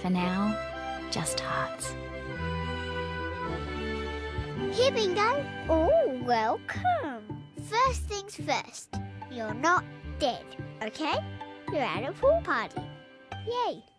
For now, just hearts. Here, Bingo. Oh, welcome. First things first, you're not dead, okay? You're at a pool party. Yay.